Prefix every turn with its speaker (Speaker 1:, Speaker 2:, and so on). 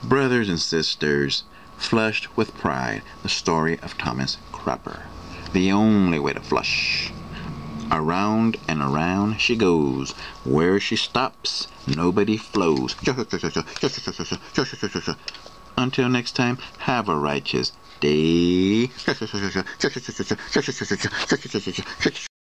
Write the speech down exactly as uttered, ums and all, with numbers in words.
Speaker 1: Brothers and sisters, flushed with pride, the story of Thomas Crupper. The only way to flush. Around and around she goes. Where she stops, nobody flows. Until next time, have a righteous day.